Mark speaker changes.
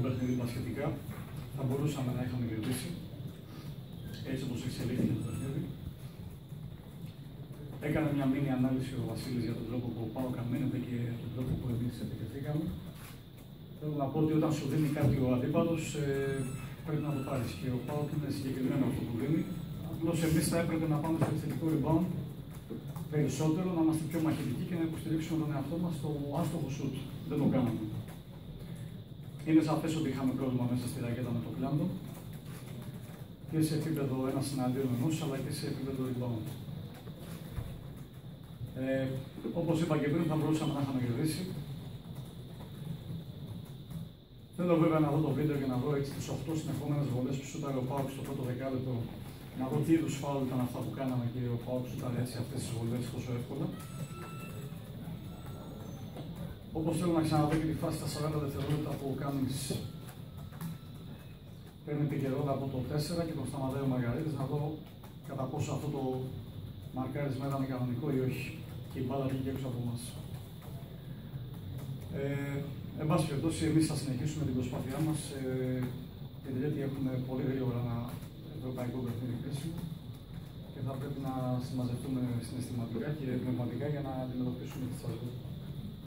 Speaker 1: παιχνίδι μπασκετικά, θα μπορούσαμε να είχαμε κερδίσει, έτσι όπως εξελίχθηκε το παιχνίδι. Έκανε μια μίνι ανάλυση ο Βασίλης για τον τρόπο που ο ΠΑΟΚ αμήνεται και τον τρόπο που εμείς επιτεθήκαμε. Θέλω να πω ότι όταν σου δίνει κάτι ο αντίπαλος, πρέπει να το πάρεις. Και ο ΠΑΟΚ είναι συγκεκριμένο αυτό που δίνει. Απλώς εμείς θα έπρεπε να πάμε στο επιθετικό rebound περισσότερο, να είμαστε πιο μαχητικοί και να υποστηρίξουμε τον εαυτό μας στο άστοχο σουτ. Δεν το κάναμε. Είναι σαφές ότι είχαμε πρόβλημα μέσα στη ρακέτα με το κλάντο και σε επίπεδο ένας εναντίον ενός, αλλά και σε επίπεδο rebound. Όπως είπα και πριν, θα μπορούσαμε να είχαμε κερδίσει. Θέλω βέβαια να δω το βίντεο και να δω έτσι τις 8 συνεχόμενες βολές που σούταρε ο ΠΑΟΚ στο πρώτο δεκάλεπτο, να δω τι είδους φάουλ ήταν αυτά που κάναμε και ο ΠΑΟΚ σούταρε έτσι αυτές τις βολές τόσο εύκολα. Όπως θέλω να ξαναδώ και τη φάση στα 40 δευτερόλεπτα που ο Κάμινς παίρνει την καιρόλα από το 4 και τον σταματάει ο Μαργαρίτης, να δω κατά πόσο αυτό το μαρκάρισμα ήταν κανονικό ή όχι και η μπάλα βγήκε έξω από εμάς. Εν πάση περιπτώσει, εμείς θα συνεχίσουμε την προσπάθειά μας. Την Τρίτη έχουμε πολύ γρήγορα ένα ευρωπαϊκό παιχνίδι κρίσιμο και θα πρέπει να συμμαζευτούμε συναισθηματικά και πνευματικά για να αντιμετωπίσουμε τη Στρασβούργο.